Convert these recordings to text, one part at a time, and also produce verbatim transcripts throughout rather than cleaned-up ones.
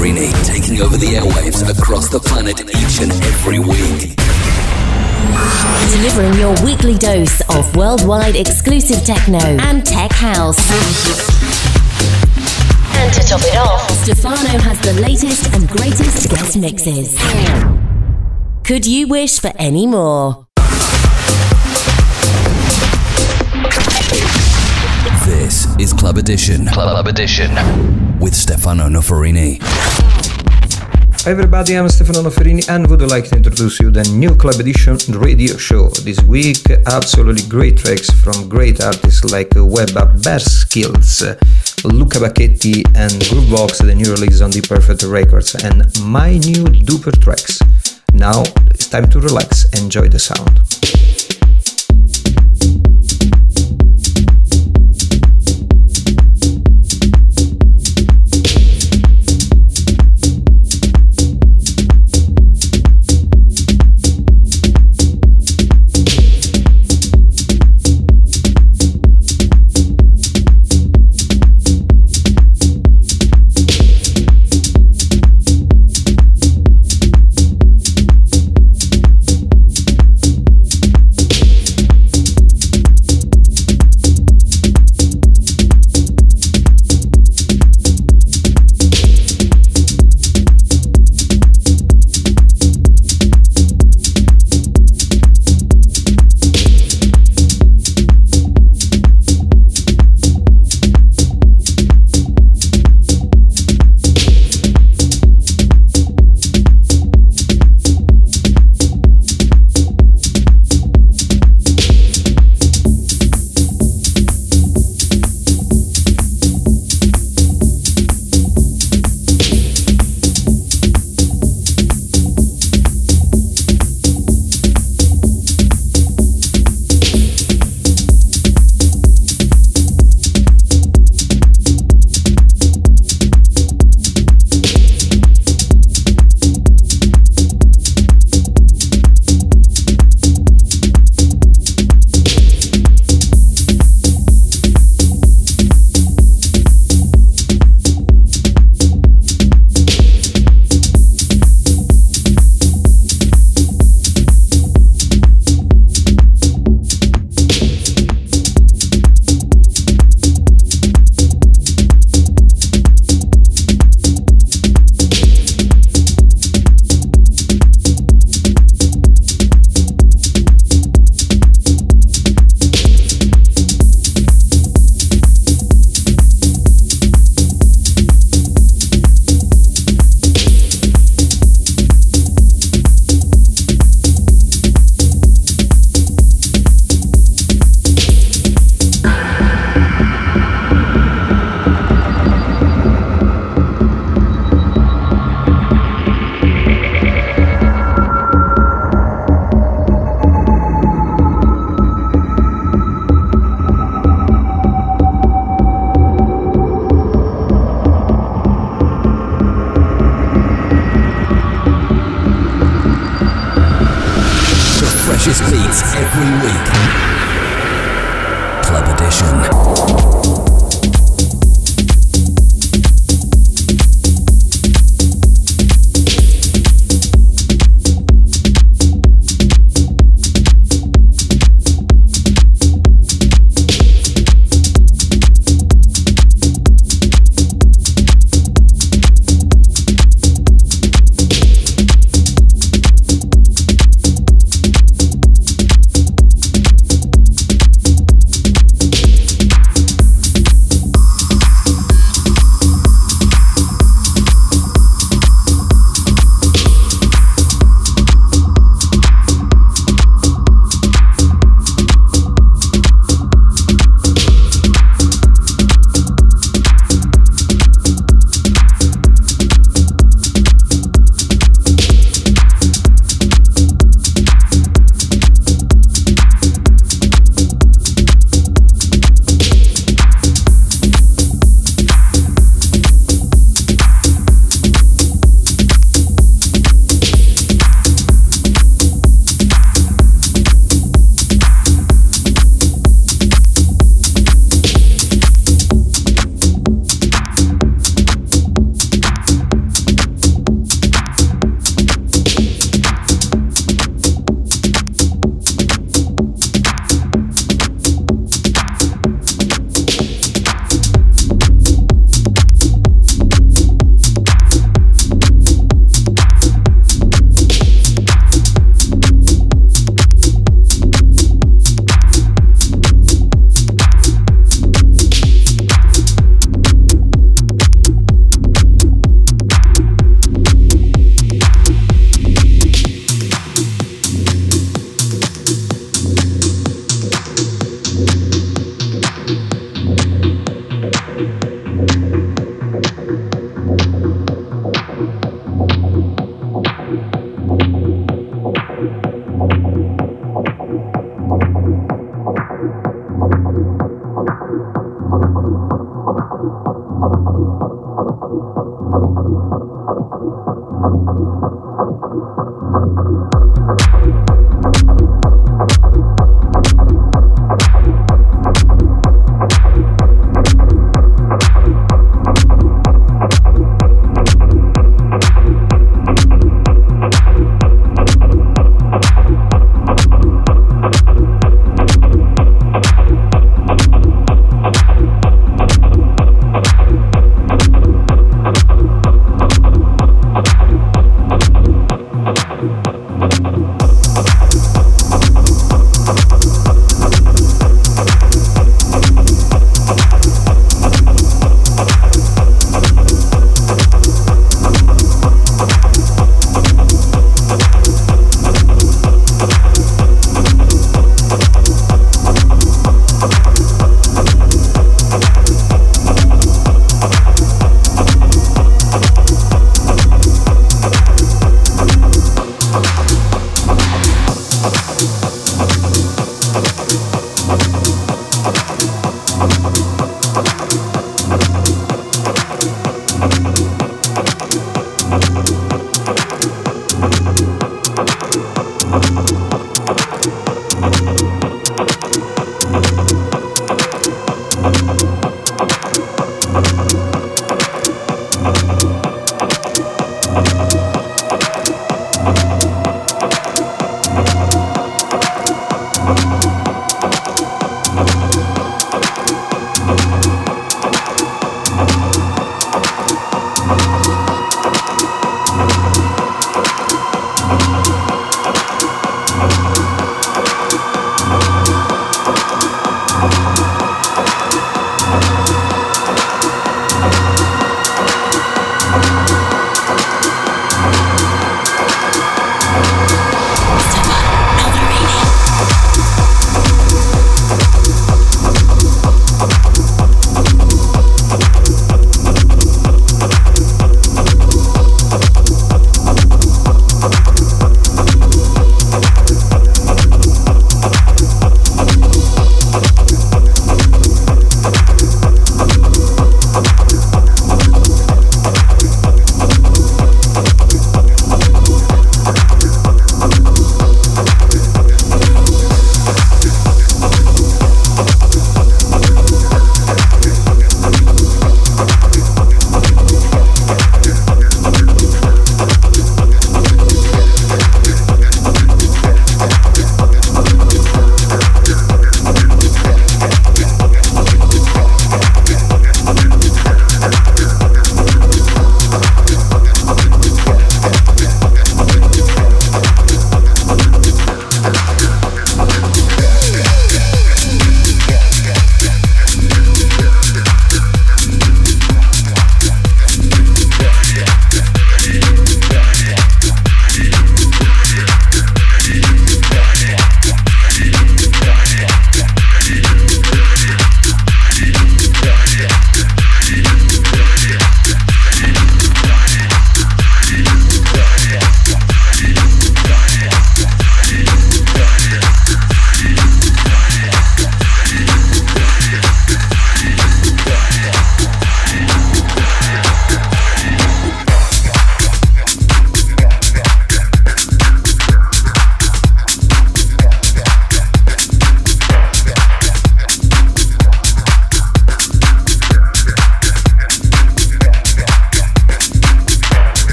Noferini, taking over the airwaves across the planet each and every week. Delivering your weekly dose of worldwide exclusive techno and tech house. And to top it off, Stefano has the latest and greatest guest mixes. Could you wish for any more? This is Club Edition. Club Edition with Stefano Noferini. Hi everybody, I'm Stefano Noferini and would like to introduce you the new Club Edition radio show. This week, absolutely great tracks from great artists like Webba, Bearskills, Luca Bacchetti and Groovebox, the new release on The Perfect Records, and my new duper tracks. Now it's time to relax, enjoy the sound.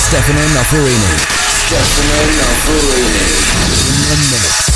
Stefano Noferini. Stefano Noferini. In the mix.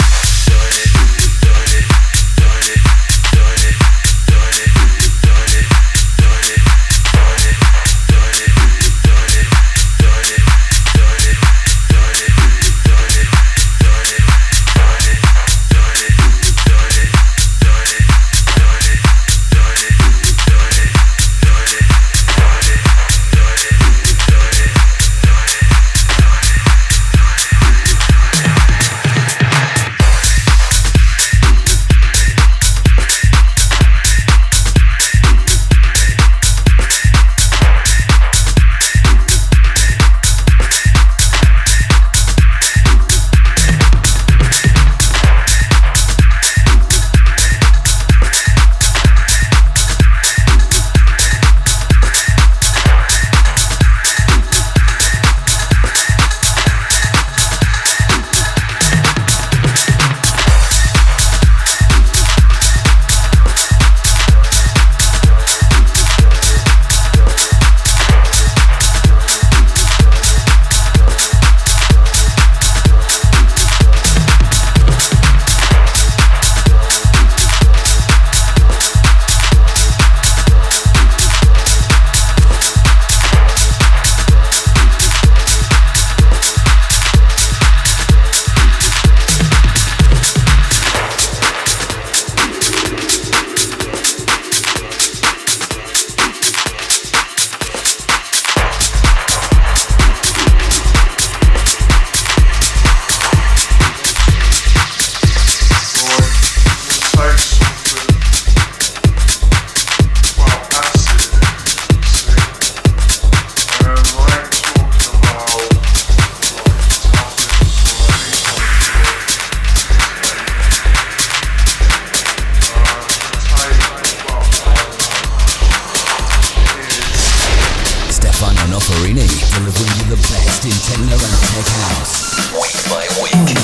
Delivering you the best in techno and tech house, week by week.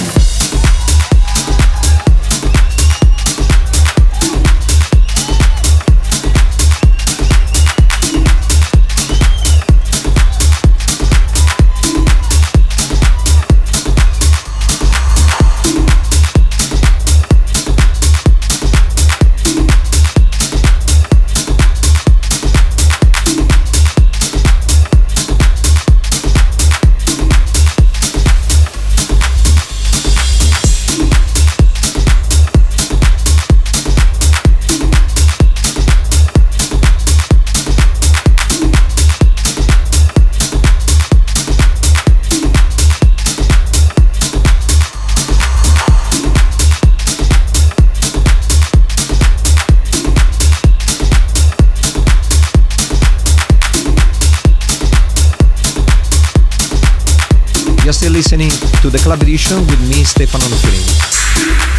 You're still listening to the Club Edition with me, Stefano Noferini.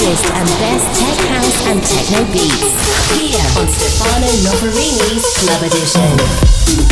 latest and best tech house and techno beats. Here on Stefano Noferini's Club Edition.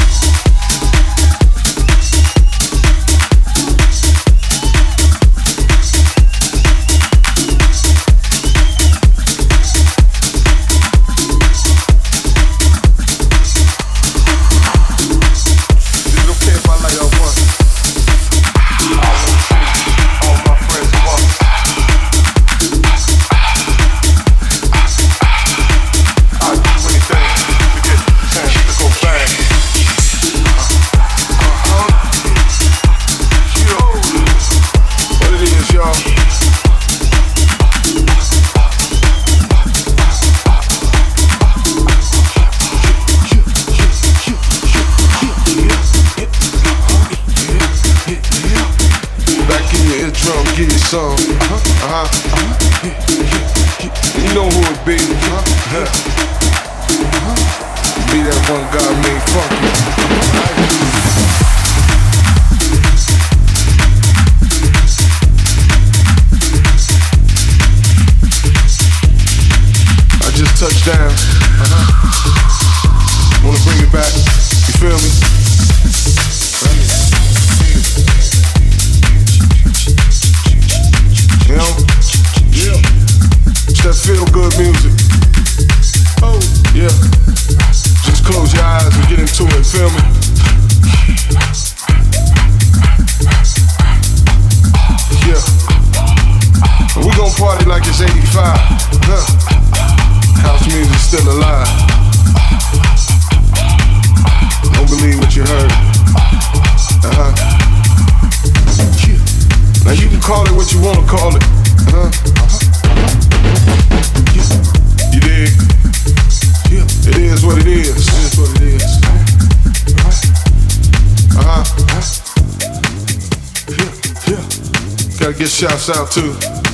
Shouts out to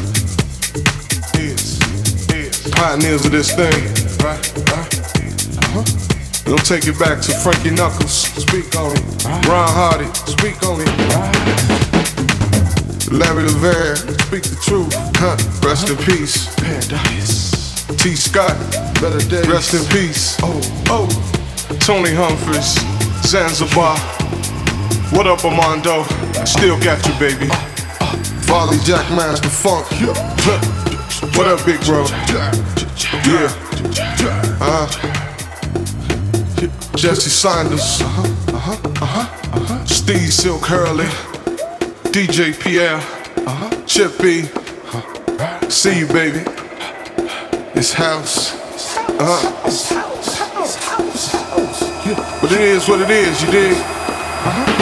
yes, yes. pioneers of this thing. Right, right. Uh-huh. We'll take it back to Frankie Knuckles. Speak on it. Right. Ron Hardy. Speak on it. Right. Larry LeVere. Speak the truth. Huh. Rest uh-huh. in peace. Paradise. T. Scott. Better days. Rest in peace. Oh, oh. Tony Humphries. Zanzibar. What up, Armando? I still got you, baby. Farley Jack Master Funk. What up, big bro? Yeah. Uh-huh. Jesse Saunders. Uh-huh. Uh-huh. Uh-huh. Uh-huh. Steve Silk Hurley. D J Pierre. Uh-huh. Chip B. See you, baby. This house. Uh-huh. But it is what it is, you dig? Uh-huh.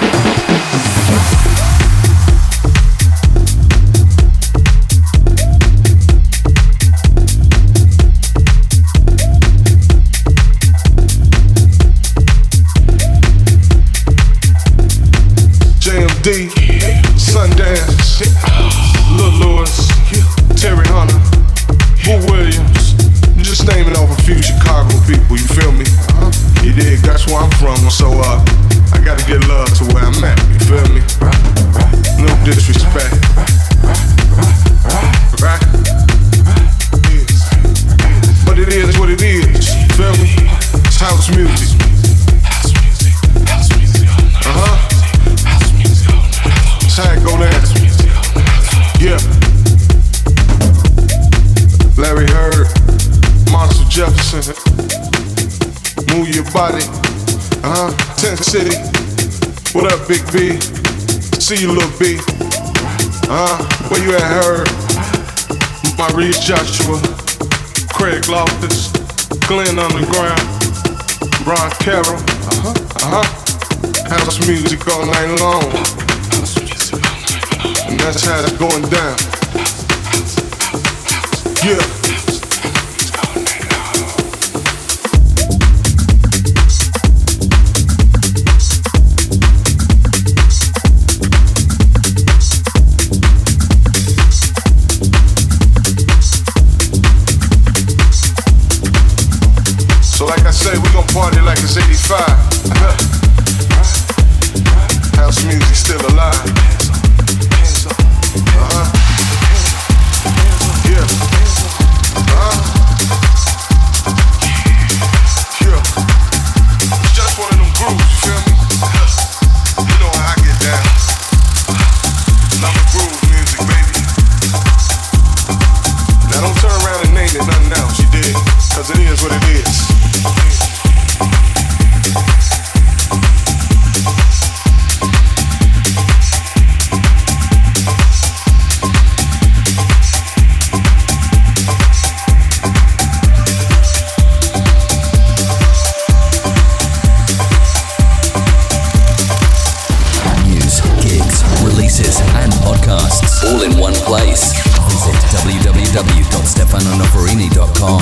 D, Sundance, Lil Lewis, Terry Hunter, Boo Williams. I'm just naming off a few Chicago people, you feel me? Uh-huh. You dig? That's where I'm from, so uh, I gotta get love to where I'm at, you feel me? No disrespect. Right? But it is what it is, you feel me? It's house music. Uh-huh. How it go down? Yeah. Larry Heard, Monster Jefferson. Move your body. Uh huh. Tent City. What up, Big B? See you, little B. Uh huh. Where you at, Heard? Maurice Joshua, Craig Loftus, Glenn Underground, Ron Carroll. Uh huh. Uh huh. House music all night long. And that's how it's going down. Yeah. So like I say, we gon' party like it's eighty-five. House music still alive. Uh-huh. w dot stefano noferini dot com.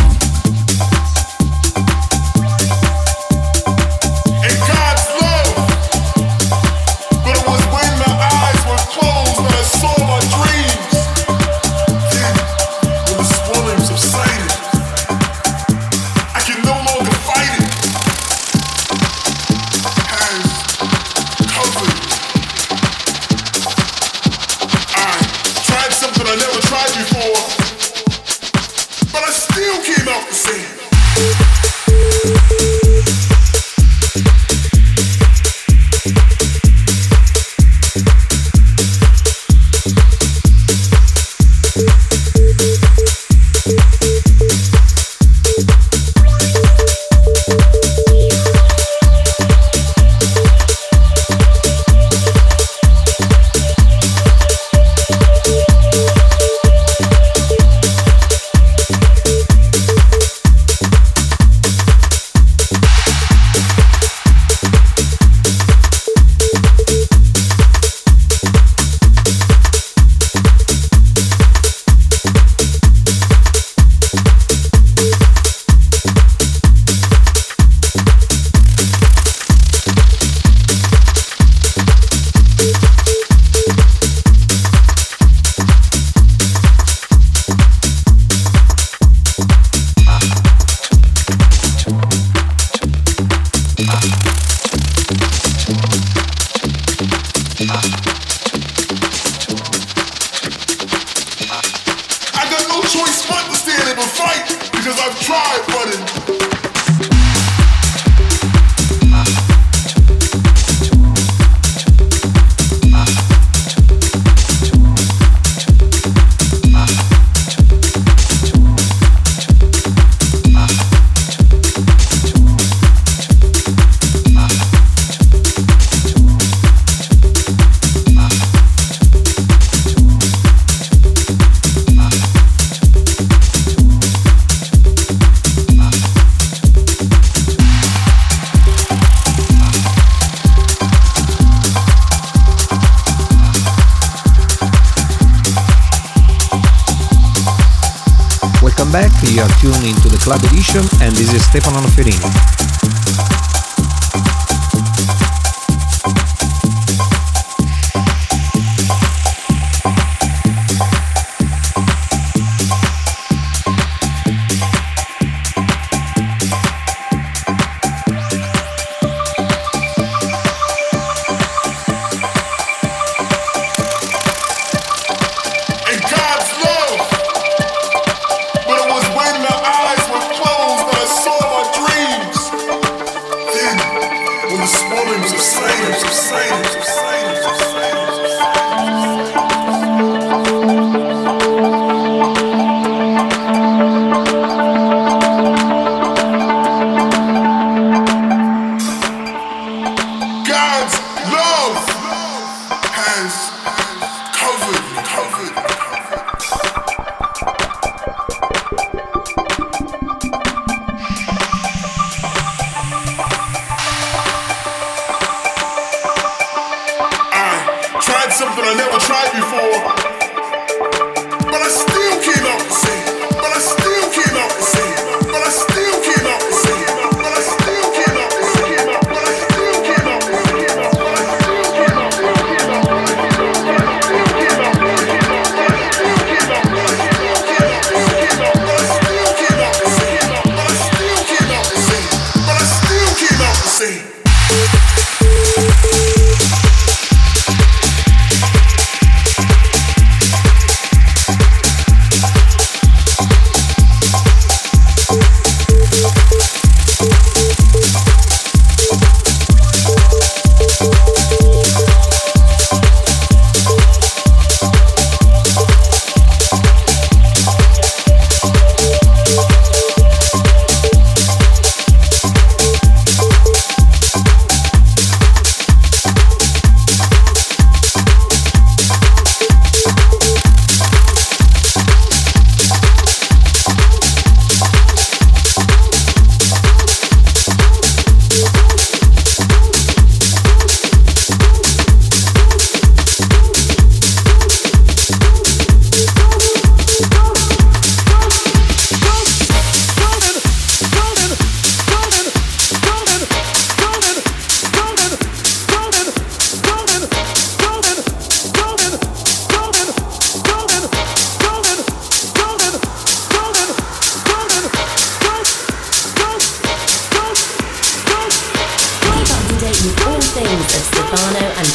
You are tuned into the Club Edition, and this is Stefano Noferini. But it was when my eyes were closed that I saw my dreams.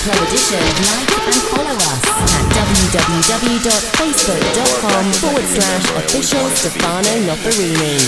Club Edition, like and follow us at www.facebook.com forward slash official Stefano Noferini.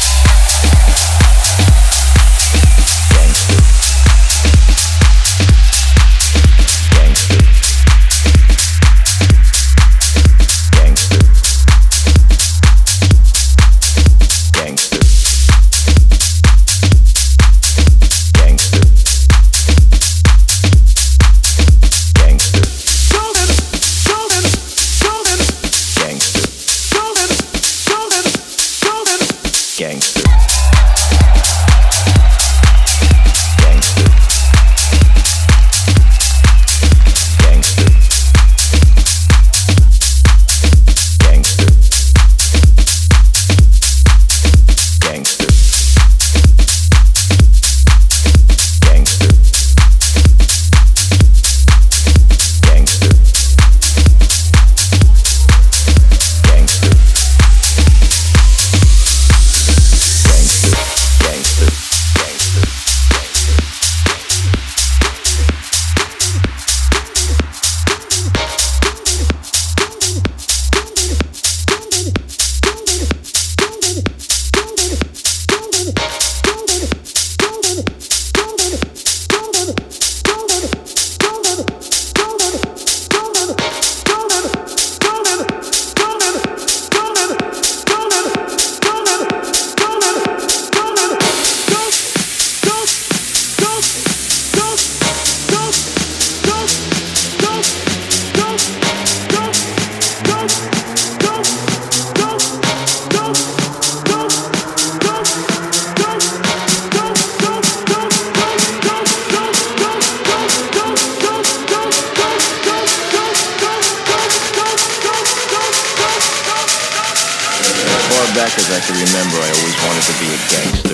Back as I can remember, I always wanted to be a gangster.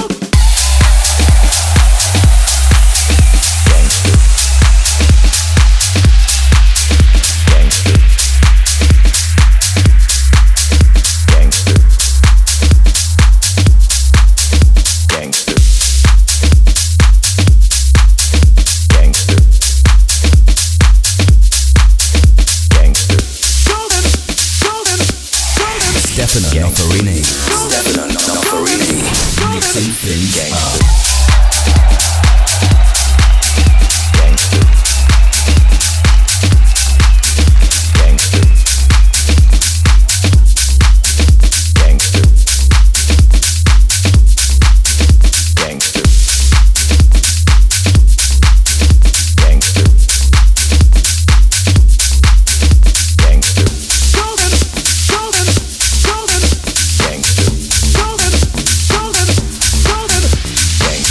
Stefano Noferini. Stefano Noferini. Mixing things up. Gangster.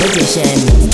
Edition.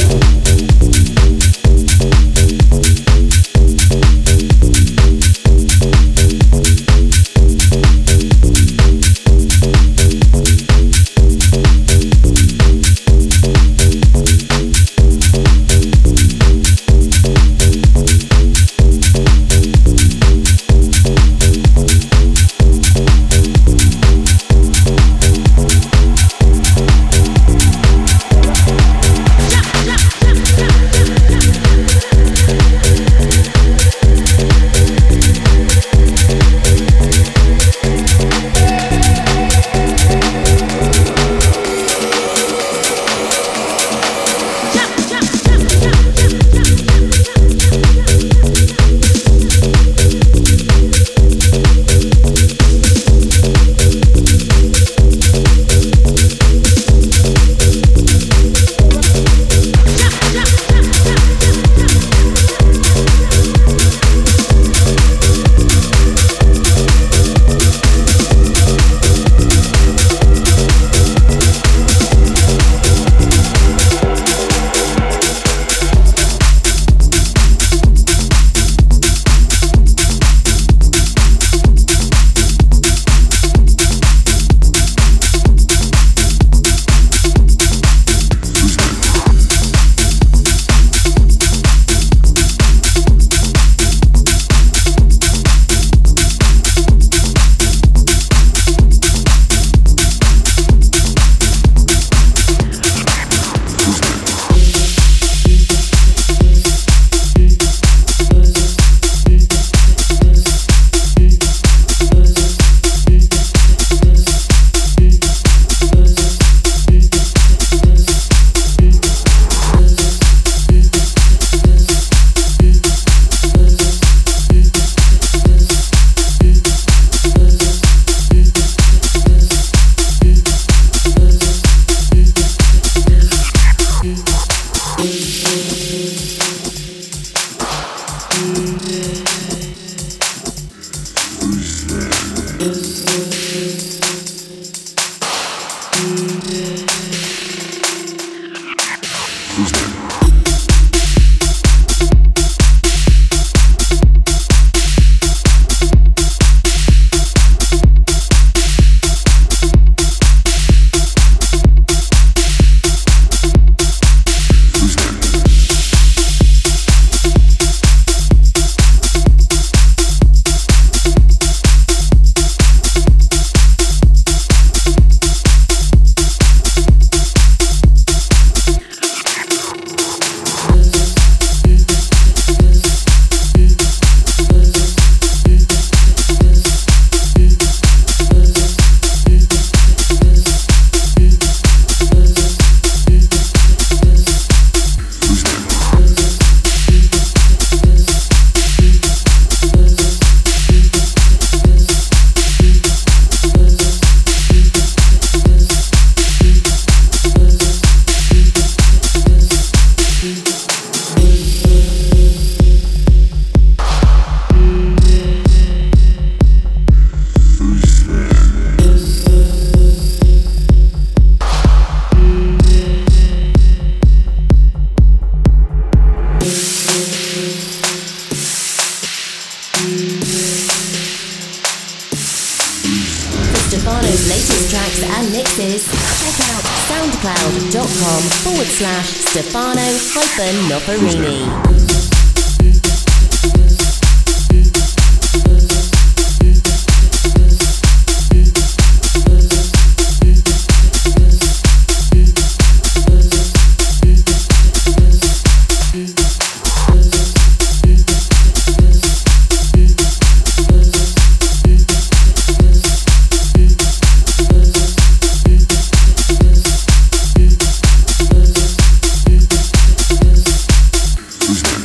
Stefano's latest tracks and mixes, check out soundcloud.com forward slash Stefano hyphen Noferini. Who's that?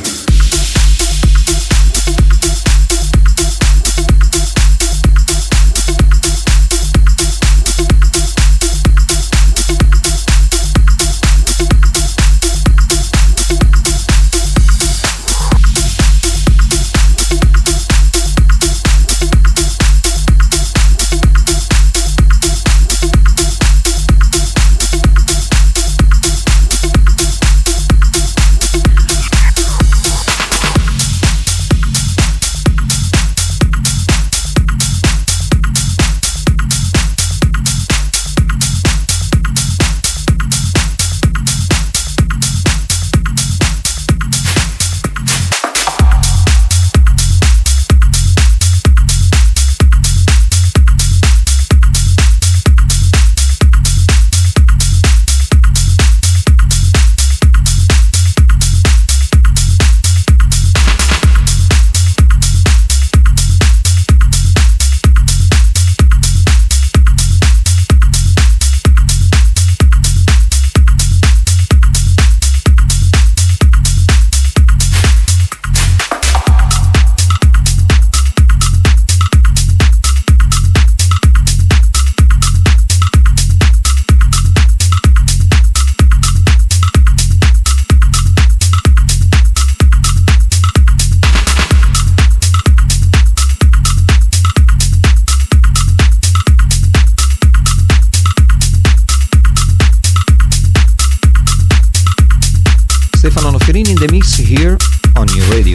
Stefano Noferini in the mix here on New Radio.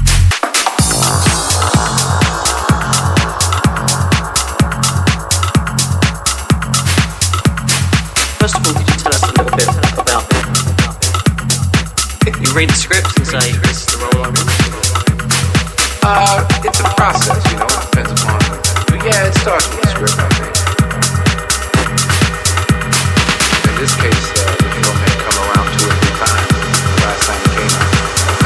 First of all, could you tell us a little bit about it? You read the script and say, this is the role I want? Uh, it's a process, you know, it depends upon it. But yeah, it starts with the script, I think. In this case, uh, the film had come around two or three times the last time it came out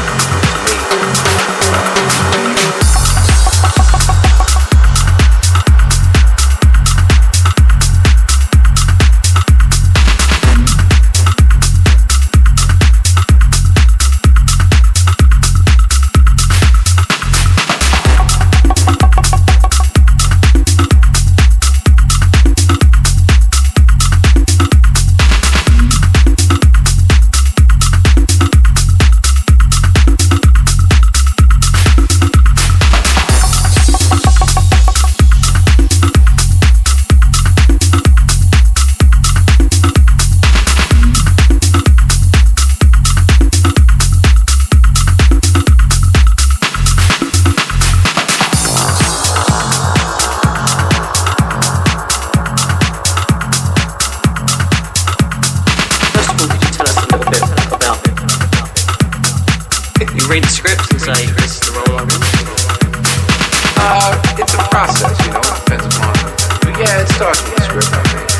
read the script and say, this is the role I want? Uh, it's a process, you know, it depends upon it. But yeah, it starts with the script, I think.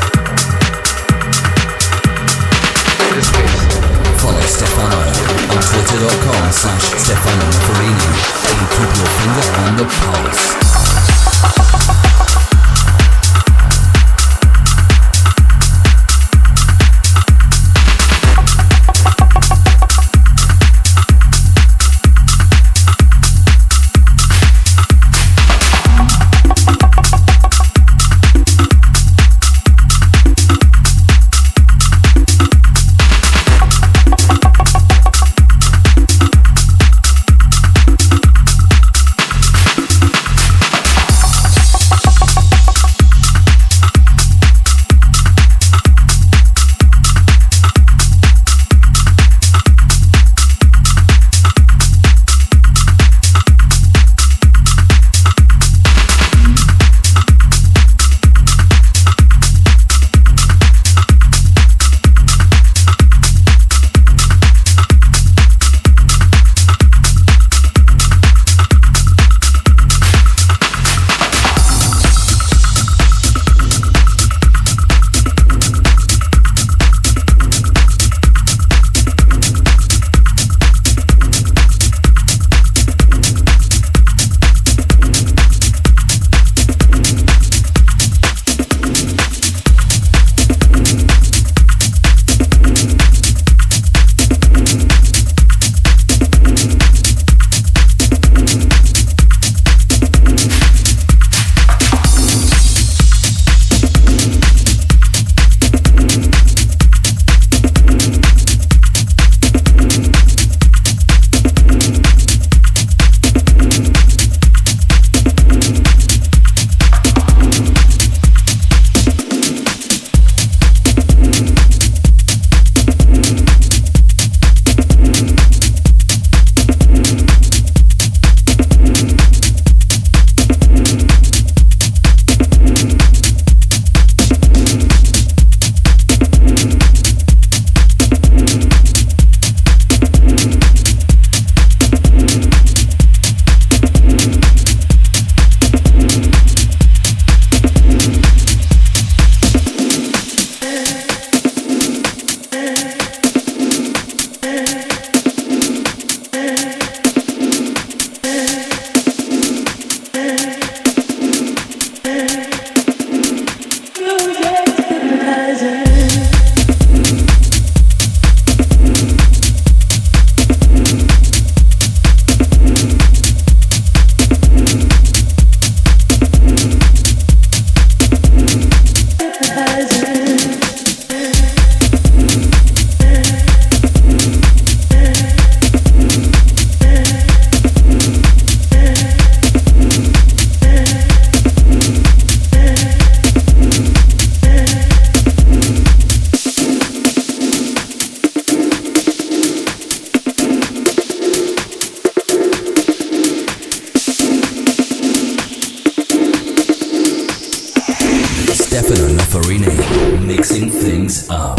In this case. Follow Stefano on twitter.com slash Stefano Noferini and keep your finger on the pulse. Farini, mixing things up.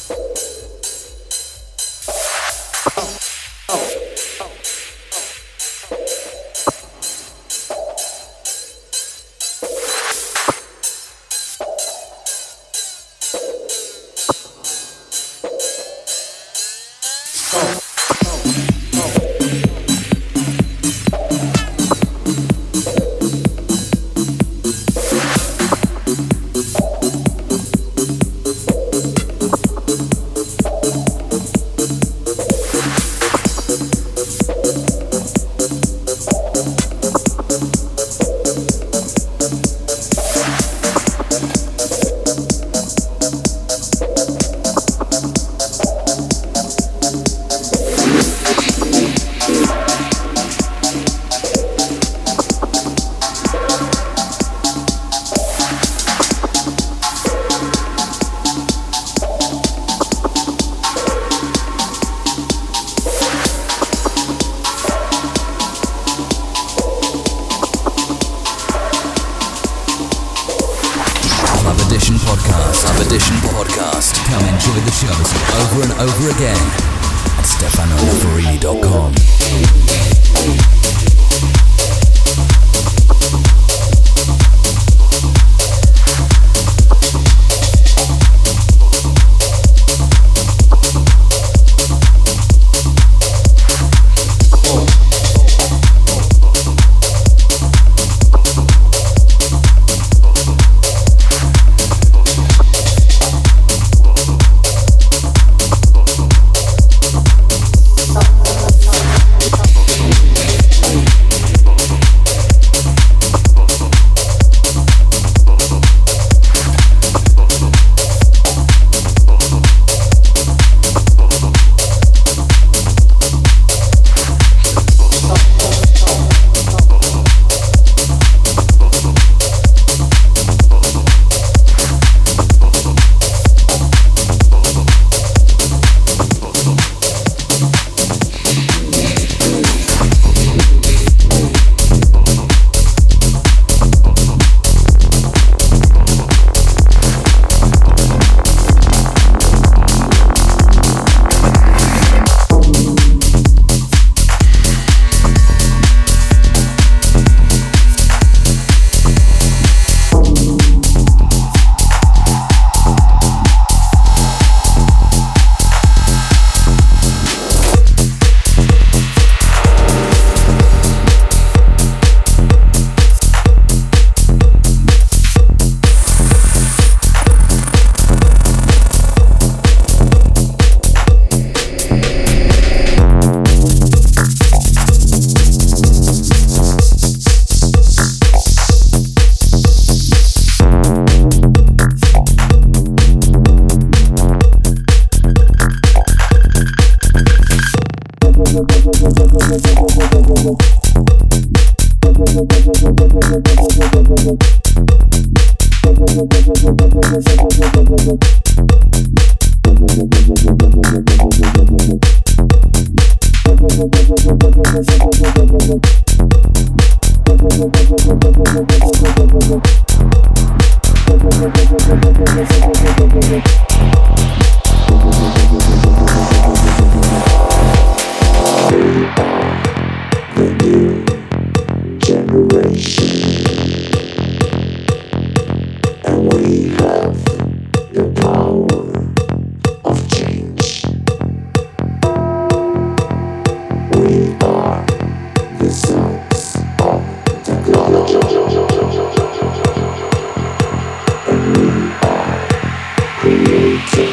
Creator.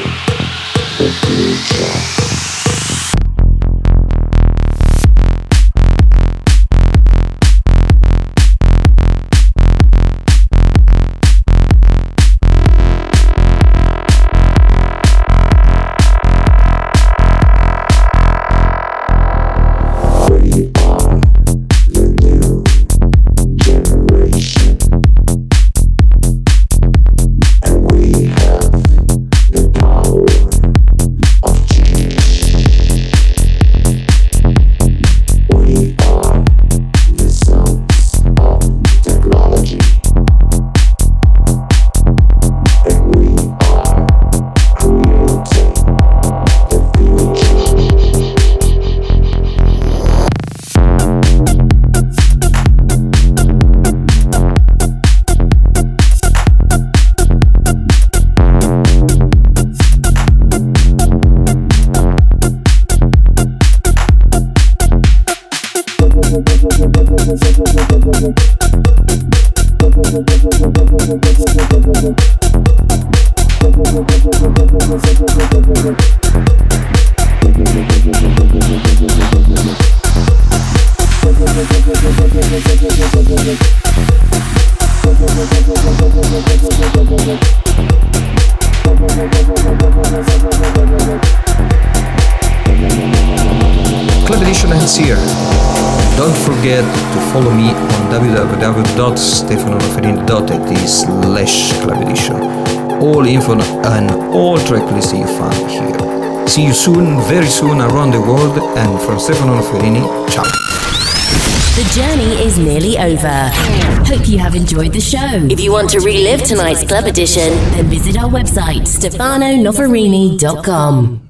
Club Edition ends here. Don't forget to follow me on w w w dot stefano noferini dot it slash Club Edition. All info and all track lists you find here. See you soon, very soon around the world, and from Stefano Noferini, ciao. The journey is nearly over. Hope you have enjoyed the show. If you want to relive tonight's Club Edition, then visit our website, stefano noferini dot com.